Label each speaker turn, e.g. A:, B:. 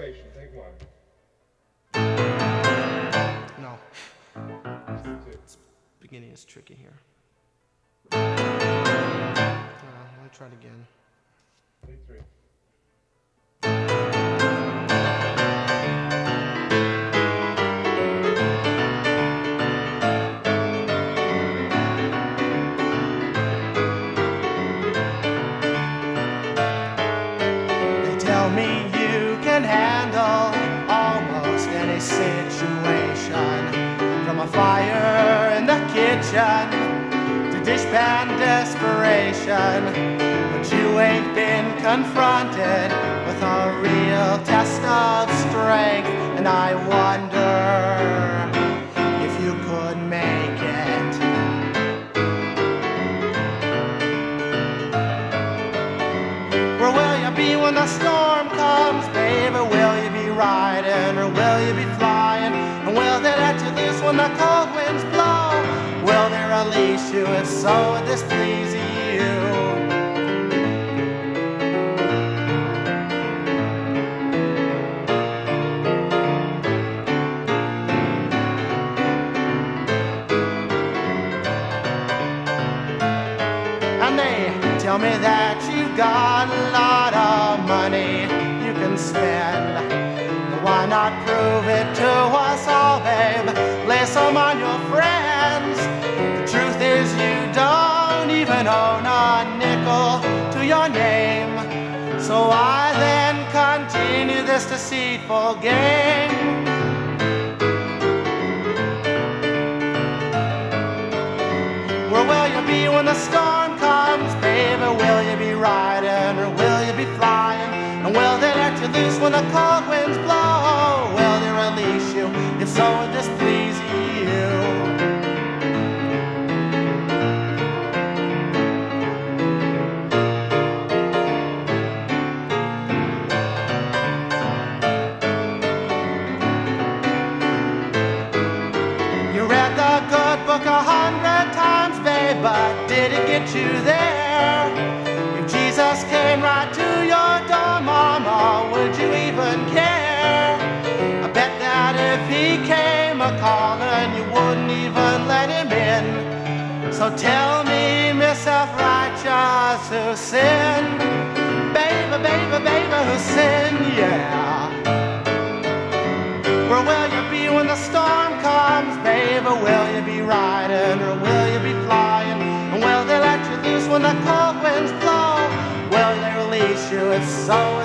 A: Desperation, take one.
B: No. Beginning is tricky here. Let me try it again.
A: Take three.
B: They tell me you can handle almost any situation, from a fire in the kitchen to dishpan desperation. But you ain't been confronted with a real test of strength, and I wonder if you could make it. Where will you be when the storm comes, baby? Will you be riding or will you be flying? And will they let you loose when the cold winds blow? Will they release you if so would this please you? And they tell me that you've got a lot of money you can spend. Why not prove it to us all, babe? Lay some on your friends. The truth is you don't even own a nickel to your name. So I then continue this deceitful game. Where will you be when the storm comes, baby? Will you be riding or will you be flying? And will they let you loose when the cold winds blow? Will they release you if so would this please you? You read the good book 100 times, babe, but did it get you there? If Jesus came right to your door, mama, would you even care? I bet that if he came a-calling, you wouldn't even let him in. So tell me, Miss Self-Righteous, who sinned? Baby, baby, baby, who sinned, yeah. Where will you be when the storm comes, baby? Will you be riding or will you be flying? And will they let you loose when the cold winds blow? Will they release you if so